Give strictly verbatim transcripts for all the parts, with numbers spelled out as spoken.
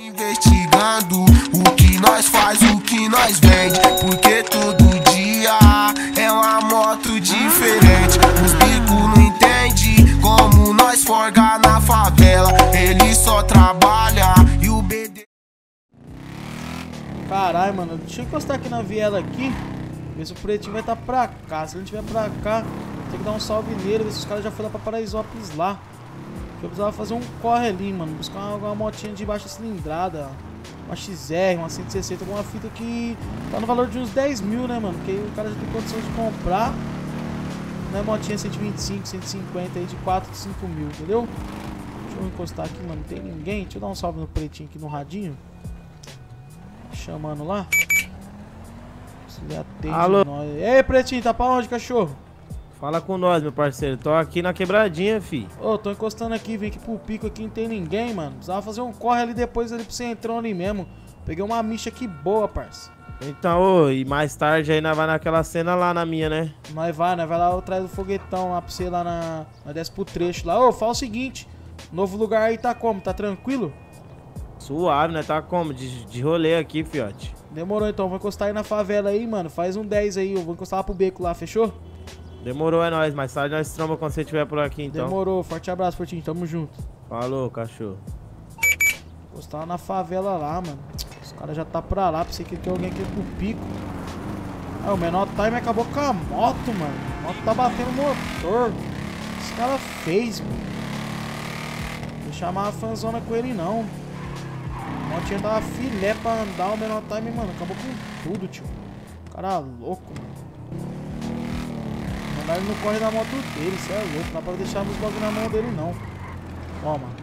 Investigando o que nós faz, o que nós vende, porque todo dia é uma moto diferente. Os bicos não entendem como nós forga na favela. Ele só trabalha e o B D... Caralho, mano, deixa eu encostar aqui na viela aqui, ver se o pretinho vai estar tá pra cá. Se ele estiver pra cá, tem que dar um salve nele, ver se os caras já foram lá pra Paraisópolis lá. Eu precisava fazer um corre ali, mano, buscar uma, uma motinha de baixa cilindrada, uma X R, uma cento e sessenta, alguma fita que tá no valor de uns dez mil, né, mano? Porque aí o cara já tem condição de comprar, né, motinha cento e vinte e cinco, cento e cinquenta aí de quatro, cinco mil, entendeu? Deixa eu encostar aqui, mano, não tem ninguém. Deixa eu dar um salve no pretinho aqui no radinho. Chamando lá. Se ele atende. Alô? Nós. Ei, pretinho, tá pra onde, cachorro? Fala com nós, meu parceiro. Tô aqui na quebradinha, fi. Ô, oh, tô encostando aqui, vem aqui pro pico aqui, não tem ninguém, mano. Precisava fazer um corre ali depois ali pro centrão ali mesmo. Peguei uma micha aqui boa, parça. Então, ô, e mais tarde aí nós vai naquela cena lá na minha, né? Nós vai, nós vai lá atrás do foguetão lá pra você lá na... Nós desce pro trecho lá. Ô, oh, fala o seguinte, novo lugar aí tá como? Tá tranquilo? Suave, né? Tá como? De, de rolê aqui, fiote. Demorou então, vou encostar aí na favela aí, mano. Faz um dez aí, eu vou encostar lá pro beco lá, fechou? Demorou, é nóis. Mais tarde nós tromba quando você estiver por aqui, então. Demorou, forte abraço, Fortinho, tamo junto. Falou, cachorro. Encostar lá na favela lá, mano. Os caras já tá pra lá, pensei que tem alguém aqui pro pico. Ah, o menor time acabou com a moto, mano. A moto tá batendo no motor. Esse cara fez, mano. Não vou chamar a fanzona com ele, não. A motinha tava filé pra andar, o menor time, mano, acabou com tudo, tio. Cara louco, mano. Mandar ele não corre da moto dele, isso é louco. Não dá pra deixar os bagulho na mão dele, não. Ó, mano.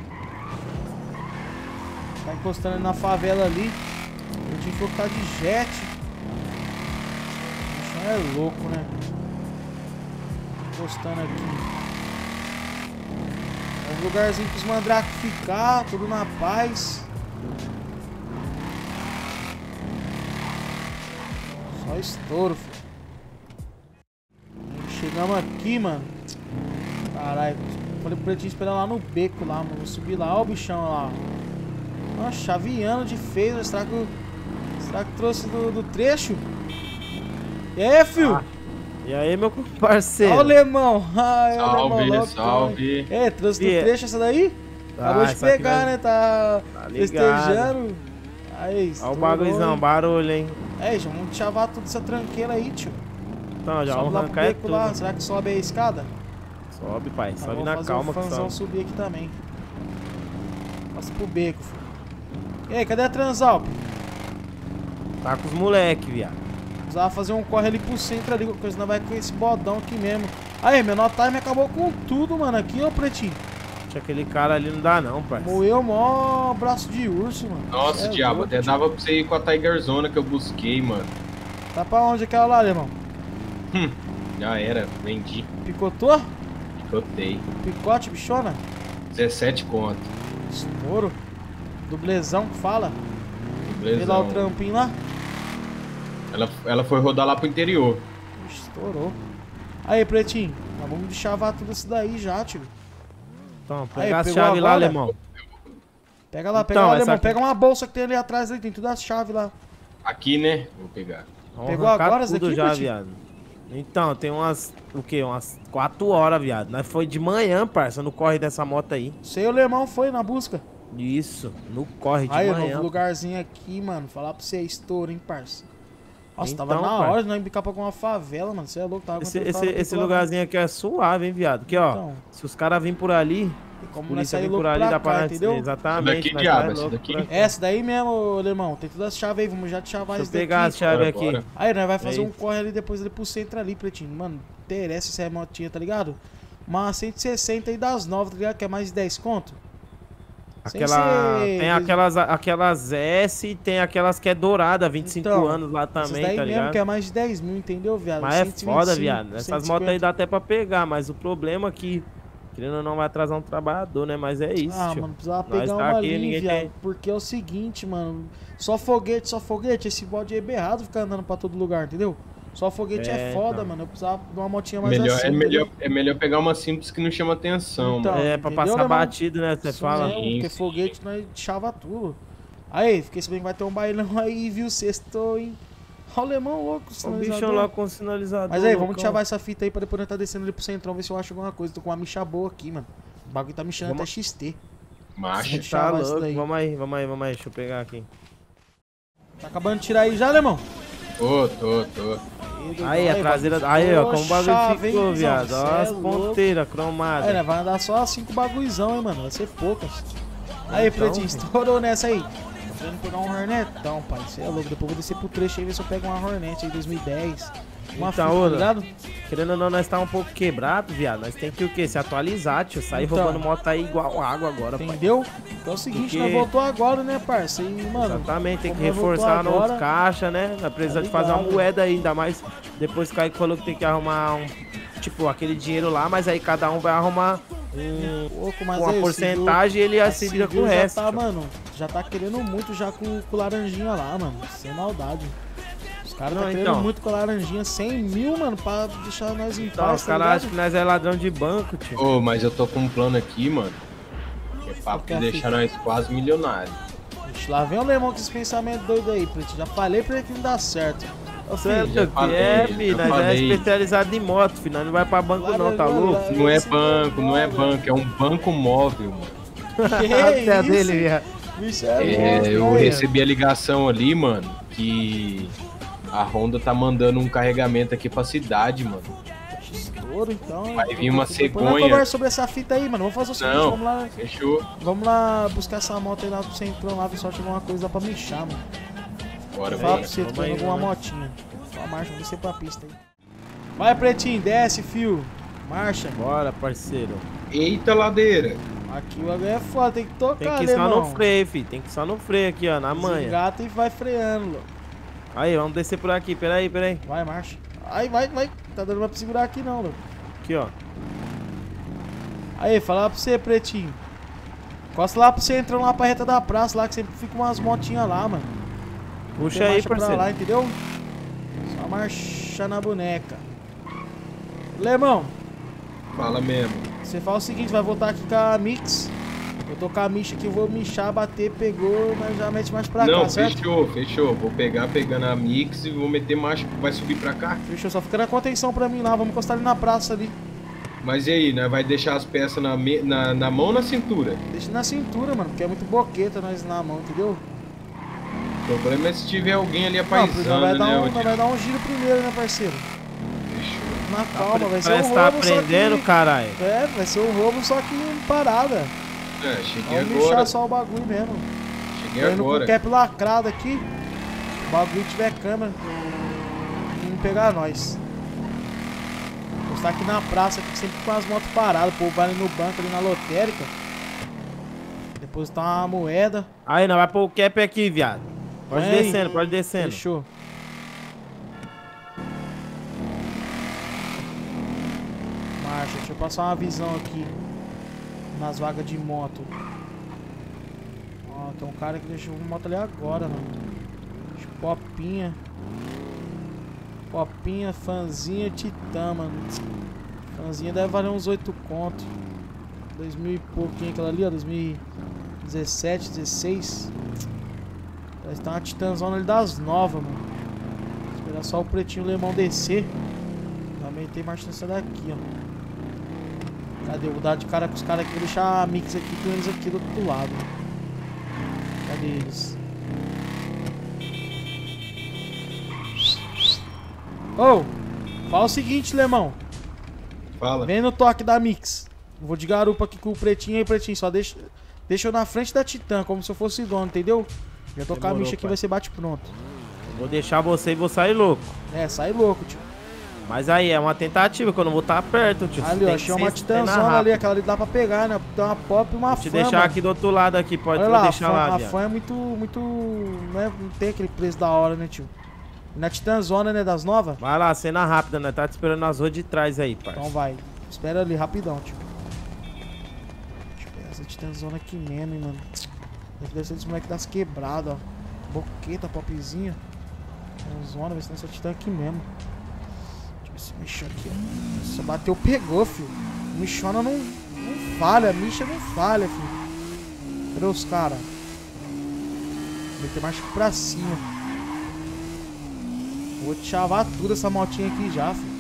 Tá encostando ele na favela ali. Eu tinha que tá de jet. O chão é louco, né? Encostando aqui. É um lugarzinho pros mandrake ficar, tudo na paz. Só estouro, filho. Chegamos aqui, mano. Caralho. Falei pro pretinho esperar lá no beco lá, mano. Vou subir lá, ó o bichão lá. Ó, chaveando de feio. Será que, será que trouxe do, do trecho? E aí, filho? Ah, e aí, meu parceiro? Ó o Lemão. Ai, salve, o Lemão, salve. É, trouxe do trecho essa daí? Ah, acabou de pegar, vai... né? Tá, tá festejando. Aí, ó o bagulhozão, barulho, hein? É, já vamos chavar tudo essa tranqueira aí, tio. Então, já sobe vamos lá arrancar é tudo. Lá. Será que sobe a escada? Sobe, pai. Sobe ah, na fazer calma. O fanzão subir aqui também. Passa pro beco, filho. E aí, cadê a Transalp? Tá com os moleque, viado. Precisava fazer um corre ali pro centro ali, coisa não vai com esse bodão aqui mesmo. Aí, menor time acabou com tudo, mano. Aqui, ó, pretinho. Aquele cara ali não dá não, parceiro. Moeu mó braço de urso, mano. Nossa, é diabo, louco, até tipo... dava pra você ir com a Tiger Zona que eu busquei, mano. Tá pra onde aquela lá, alemão? Hum, já era, vendi. Picotou? Picotei. Picote, bichona? dezessete conto. Estouro. Dublezão que fala. Dublezão. Vê lá o trampinho lá. Ela, ela foi rodar lá pro interior. Estourou. Aí, pretinho. Nós vamos deschavar tudo isso daí já, tio. Então, pega a chave lá, alemão. Pega lá, pega então, lá, alemão. aqui... Pega uma bolsa que tem ali atrás, ali, tem tudo as chaves lá. Aqui, né? Vou pegar. Vamos Pegou agora tudo daqui, já, pretinho? viado. Então, tem umas, o quê? Umas quatro horas, viado. Nós foi de manhã, parça, no corre dessa moto aí. Sei, o alemão foi na busca. Isso, no corre de aí, manhã. Aí, novo lugarzinho aqui, mano. Falar pra você, estouro, hein, parça. Nossa, então, tava na parça. hora de nós embicar pra alguma favela, mano. Você é louco, tava Esse, esse, esse lugarzinho aqui é suave, hein, viado. Aqui, então, ó. Se os caras virem por ali, como nós sair por ali, pra dá cá, pra entendeu? Exatamente. Essa daqui, diabo, essa daqui. Essa daí mesmo, alemão. Tem todas as chaves aí, vamos já te chavar isso daqui. Deixa eu pegar as chaves aqui. Bora. Aí, nós vai fazer aí. um corre ali depois ali pro centro ali, pretinho. Mano, interessa se é motinha, tá ligado? Uma cento e sessenta aí das novas, tá ligado? Que é mais de dez conto. Aquela, ser... Tem aquelas, aquelas S e tem aquelas que é dourada, vinte e cinco então, anos lá também, daí tá ligado? Mesmo que é mais de dez mil, entendeu, viado? Mas cento e vinte e cinco, é foda, viado. Essas cento e cinquenta. motos aí dá até pra pegar, mas o problema é que, querendo ou não, vai atrasar um trabalhador, né? Mas é isso, Ah, tio. mano, precisava Nós pegar tá uma aqui, ali, viado. tem... Porque é o seguinte, mano. Só foguete, só foguete. Esse bode é berrado ficar andando pra todo lugar, entendeu? Só foguete é, é foda, então. Mano. Eu precisava de uma motinha mais melhor, assim. É melhor, é melhor pegar uma simples que não chama atenção, então, mano. É, pra entendeu, passar né, batido, né? Você fala. Mesmo, porque foguete nós chava tudo. Aí, fiquei sabendo que vai ter um bailão aí, viu? Sextou, hein? Olha o alemão louco, o bichão lá com o sinalizador. Mas aí, vamos chavar essa fita aí pra depois nós tá descendo ali pro centrão, ver se eu acho alguma coisa. Tô com uma micha boa aqui, mano. O bagulho tá mexendo até X T. Macho. Tá louco. Vamos aí, vamos aí, vamos aí. Deixa eu pegar aqui. Tá acabando de tirar aí já, alemão? Tô, tô, tô. Aí, a traseira. Aí, ó, como o bagulho ficou, viado. Ó, as ponteiras cromadas. É, né? Vai andar só cinco bagulhozão, hein, mano. Vai ser poucas. Aí, então, Pretinho, estourou nessa aí. Tô querendo pegar um Hornetão, pai. Você é louco. Depois eu vou descer pro trecho aí ver se eu pego uma Hornet aí dois mil e dez. Uma então, fita, tá ligado? Querendo ou não, nós tá um pouco quebrado, viado. Nós tem que o quê? Se atualizar, tio. Sair então, roubando moto aí igual água agora, entendeu? Pai. Então é o seguinte, Porque... nós voltou agora, né, parça? E, mano, exatamente, tem que reforçar no caixa, né? Nós precisamos tá de fazer uma moeda aí, ainda mais depois que o Kaique falou que tem que arrumar um, tipo, aquele dinheiro lá, mas aí cada um vai arrumar um, pouco, mas uma aí, porcentagem e ele se vira com o resto. Tá, mano, já tá querendo muito já com o laranjinha lá, mano. Sem maldade. Os caras tá querendo então. muito com a laranjinha, cem mil, mano, pra deixar nós em então, paz. Os caras acham que nós é ladrão de banco, tio. Ô, oh, mas eu tô com um plano aqui, mano. Que é papo de deixar nós quase milionários. Ixi, lá vem o Lemão com esse pensamento doido aí, Preto. Já falei pra ele que não dá certo. Ô, filho, já falei, é, filho, nós falei. é especializado em moto, filho. Nós não vai pra banco lá, não, tá louco? Não é banco, não é banco, é um banco móvel, mano. Que é isso? Dele, viado. Bicho, é é, monstro, eu né? recebi a ligação ali, mano, que a Honda tá mandando um carregamento aqui pra cidade, mano. Estouro, então. Vai vir uma cegonha. Vamos conversar sobre essa fita aí, mano. Vamos fazer o seguinte, Não, vamos lá. Fechou. Vamos lá buscar essa moto aí lá pro centrão lá, ver se tiver uma coisa lá pra mexer, mano. Bora, Fala pra você, tô pegando alguma motinha. Só marcha, vamos descer pra pista aí. Vai, Pretinho, desce, fio. Marcha. Bora, parceiro. Eita, ladeira. Aqui o bagulho é foda, tem que tocar, Tem que ir alemão. só no freio, filho. Tem que ir só no freio aqui, ó, na manha. Engata e vai freando, louco. Aí, vamos descer por aqui. Peraí, peraí. Vai, marcha. Aí, vai, vai. Tá dando pra segurar aqui não, louco. Aqui, ó. Aí, falar pra você, Pretinho. Encosta lá pra você entrar lá pra reta da praça, lá que sempre fica umas motinhas lá, mano. Puxa aí, parceiro. Lá, entendeu? Só marcha na boneca. Lemão. Fala mesmo. Você fala o seguinte, vai voltar aqui com a Mix. Eu tô com a micha aqui, eu vou michar, bater, pegou, mas já mete mais pra Não, cá, certo? fechou, fechou. Vou pegar, pegando a Mix e vou meter marcha, vai subir pra cá. Fechou, só fica na contenção pra mim lá, vamos encostar ali na praça ali. Mas e aí, né? Vai deixar as peças na, me... na, na mão ou na cintura? Deixa na cintura, mano, porque é muito boqueta nós na mão, entendeu? O problema é se tiver alguém ali Não, apaisando, vai dar né? um, vai dar um giro primeiro, né, parceiro? Fechou. Na calma, vai ser um Parece roubo, tá só aprendendo, que... caralho. É, vai ser um roubo, só que parada. É, cheguei Vamos agora. mexer só o bagulho mesmo. Cheguei Tô indo agora. com o cap lacrado aqui. O bagulho tiver câmera. E não pegar nós. Vou estar aqui na praça, aqui sempre com as motos paradas. O povo vai ali no banco, ali na lotérica. Depositar uma moeda. Aí, não, vai pôr o cap aqui, viado. Pode Vem. descendo, pode descendo. Fechou. Marcha, deixa eu passar uma visão aqui. Nas vagas de moto. Ó, tem um cara que deixou uma moto ali agora, mano. Popinha. Popinha, fanzinha, titã, mano. Fanzinha deve valer uns oito conto. Dois mil e pouquinho aquela ali, ó. dois mil e dezessete, dezesseis. Parece que tá uma titãzona ali das novas, mano. Esperar só o Pretinho Lemão descer. Também tem marcha nessa daqui, ó. Cadê? Vou dar de cara com os caras aqui. Vou deixar a Mix aqui com eles aqui do outro lado. Cadê eles? Ô, oh, fala o seguinte, Lemão. Fala. Vem no toque da Mix. Eu vou de garupa aqui com o Pretinho aí, Pretinho. Só deixa, deixa eu na frente da Titã, como se eu fosse dono, entendeu? Já tô com a micha aqui, vai ser bate pronto. Eu vou deixar você e vou sair louco. É, sai louco, tio. Mas aí, é uma tentativa, que eu não vou estar perto, tio. Ali, ó, achei uma titãzona ali, aquela ali dá pra pegar, né? Tem uma pop e uma fã. Vou te deixar mano. aqui do outro lado aqui, pode lá, deixar a fã, lá, a viado. fã é muito, muito, não, é, não tem aquele preço da hora, né, tio? E na titãzona, né, das novas? Vai lá, cena rápida, né? Tá te esperando nas ruas de trás aí, parça. Então vai, espera ali, rapidão, tio. Deixa eu pegar essa titãzona aqui mesmo, hein, mano. Deve ser dos moleques das quebradas, ó. Boqueta, popzinha. Zona, ver se tem essa titã aqui mesmo. Se mexer aqui, ó. Se bateu, pegou, filho. Michona não, não falha, a micha não falha, filho. Cadê os caras? meter marcha pra cima. Vou te chavar tudo essa motinha aqui já, filho.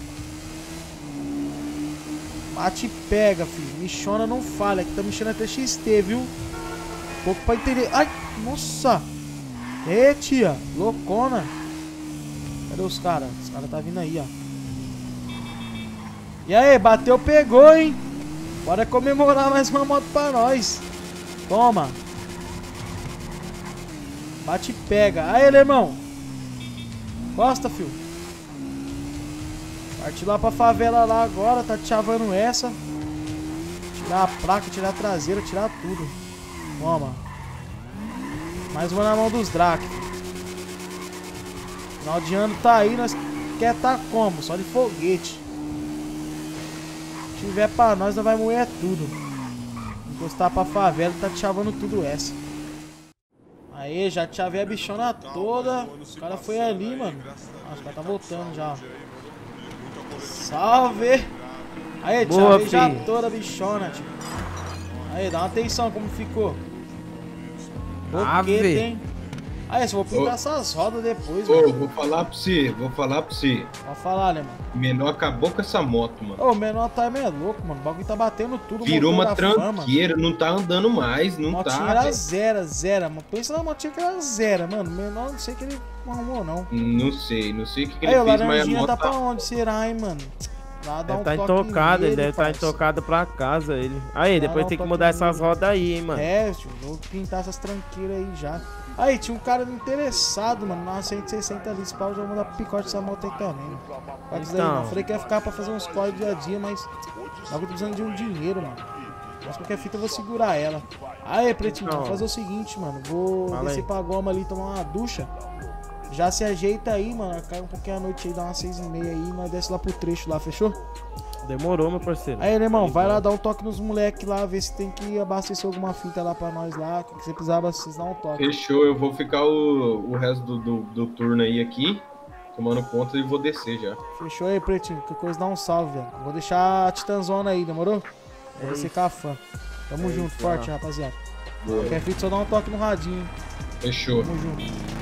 Bate e pega, filho. Michona não falha. Aqui tá mexendo até X T, viu? Pouco pra entender. Ai, nossa. Ê, tia. Loucona. Cadê os caras? Os caras tá vindo aí, ó. E aí, bateu, pegou, hein? Bora comemorar mais uma moto pra nós. Toma. Bate e pega. Aí, irmão. Gosta, filho. Partiu lá pra favela lá agora. Tá te chavando essa. Tirar a placa, tirar a traseira, tirar tudo. Toma. Mais uma na mão dos Drac. Final de ano tá aí. Nós quer tá como? Só de foguete. Se tiver pra nós, nós vai moer tudo. Encostar pra favela, tá te chavando tudo essa. Aí, já te chavei a bichona toda. Os caras foi ali, mano. Ah, os caras tá voltando já. Salve! Aí, te chavei já toda a bichona, tio. Aí, dá uma atenção como ficou. Boqueta, hein? Aí, só vou pintar ô, essas rodas depois, ô, mano. Ô, vou falar pra você, vou falar pra você. Pode falar, né, mano? O menor acabou com essa moto, mano. Ô, o menor tá meio louco, mano. O bagulho tá batendo tudo. Virou uma tranqueira, não tá andando mais, não motinha tá. Motinha era zero, zero. Pensa na motinha que era zero, mano. O menor, não sei que ele arrumou, não. Não sei, não sei o que, que aí, ele o fez, mas a moto tá pra tá... onde será, hein, mano? Lá dá deve um tá toque intocado, ele deve parça. tá intocado pra casa, ele. Aí, Lá depois um tem que toque mudar essas nele. rodas aí, hein, mano. É, tio, vou pintar essas tranqueiras aí já. Aí, tinha um cara interessado, mano, na cento e sessenta ali, esse pau, já vou mandar pro picote dessa moto aí também. Pode dizer aí, Então. não. Falei que ia ficar pra fazer uns corre dia a dia, mas eu tô precisando de um dinheiro, mano. Mas qualquer fita eu vou segurar ela. Aí, pretinho, Então. vou fazer o seguinte, mano. Vou Fala descer aí. pra goma ali, tomar uma ducha. Já se ajeita aí, mano. Cai um pouquinho à noite aí, dá umas seis e meia aí, nós desce lá pro trecho lá, fechou? Demorou, meu parceiro. Aí, irmão, vai lá dar um toque nos moleques lá, ver se tem que abastecer alguma fita lá pra nós lá. Que você precisar abastecer, dá um toque. Fechou, eu vou ficar o, o resto do, do, do turno aí aqui, tomando conta e vou descer já. Fechou aí, pretinho. Que coisa dá um salve, velho. Vou deixar a Titanzona aí, demorou? Vou descer com a fã. Tamo É junto, isso, forte, ó. rapaziada. Boa. Qualquer fita só dá um toque no radinho. Fechou. Tamo junto.